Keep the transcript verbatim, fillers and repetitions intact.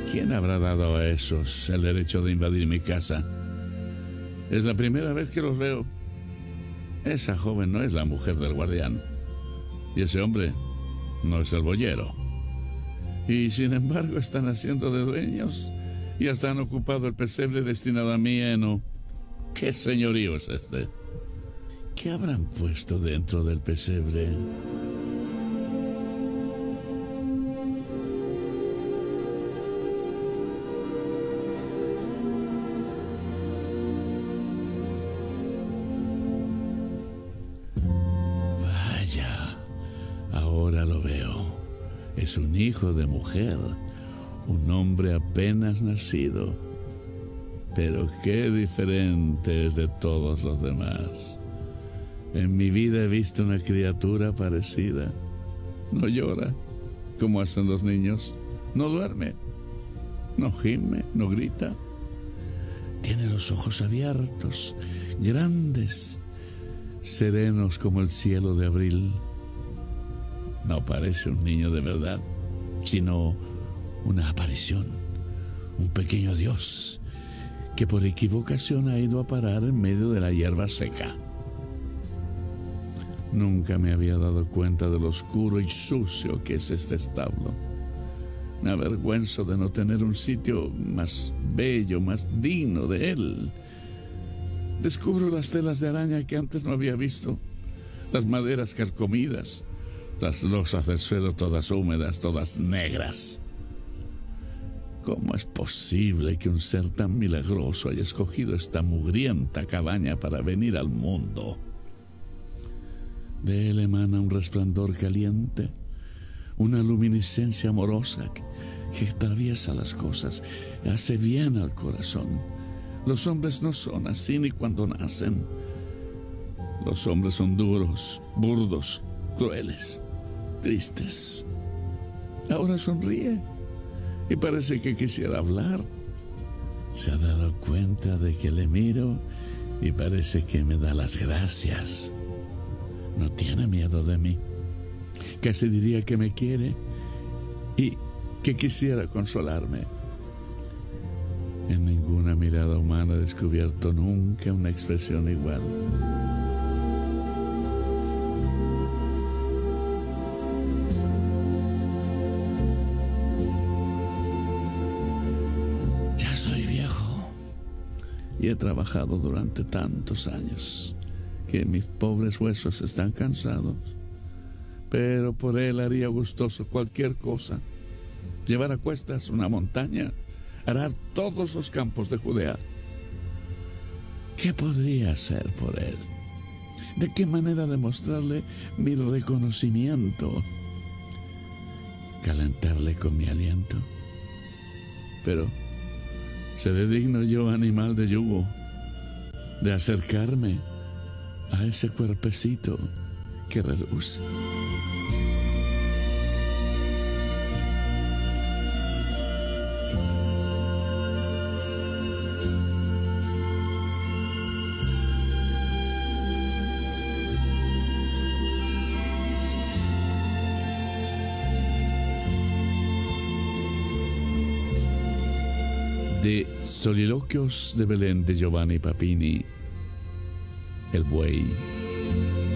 ¿Quién habrá dado a esos el derecho de invadir mi casa? Es la primera vez que los veo. Esa joven no es la mujer del guardián. Y ese hombre no es el boyero. Y sin embargo están haciendo de dueños y hasta han ocupado el pesebre destinado a mi heno. ¿Qué señorío es este? ¿Qué habrán puesto dentro del pesebre? Vaya, ahora lo veo. Es un hijo de mujer, un hombre apenas nacido. Pero qué diferente es de todos los demás. En mi vida he visto una criatura parecida. No llora, como hacen los niños. No duerme, no gime, no grita. Tiene los ojos abiertos, grandes, serenos como el cielo de abril. No parece un niño de verdad, sino una aparición, un pequeño dios que por equivocación ha ido a parar en medio de la hierba seca. Nunca me había dado cuenta de lo oscuro y sucio que es este establo. Me avergüenzo de no tener un sitio más bello, más digno de él. Descubro las telas de araña que antes no había visto, las maderas carcomidas, las losas del suelo todas húmedas, todas negras. ¿Cómo es posible que un ser tan milagroso haya escogido esta mugrienta cabaña para venir al mundo? De él emana un resplandor caliente, una luminiscencia amorosa que, que atraviesa las cosas, hace bien al corazón. Los hombres no son así ni cuando nacen. Los hombres son duros, burdos, crueles, tristes. Ahora sonríe y parece que quisiera hablar. Se ha dado cuenta de que le miro y parece que me da las gracias. No tiene miedo de mí. Casi diría que me quiere y que quisiera consolarme. En ninguna mirada humana he descubierto nunca una expresión igual. Ya soy viejo y he trabajado durante tantos años que mis pobres huesos están cansados. Pero por él haría gustoso cualquier cosa. Llevar a cuestas una montaña, arar todos los campos de Judea. ¿Qué podría hacer por él? ¿De qué manera demostrarle mi reconocimiento? ¿Calentarle con mi aliento? Pero, ¿seré digno yo, animal de yugo, de acercarme a ese cuerpecito que reluce? De Soliloquios de Belén de Giovanni Papini, El buey.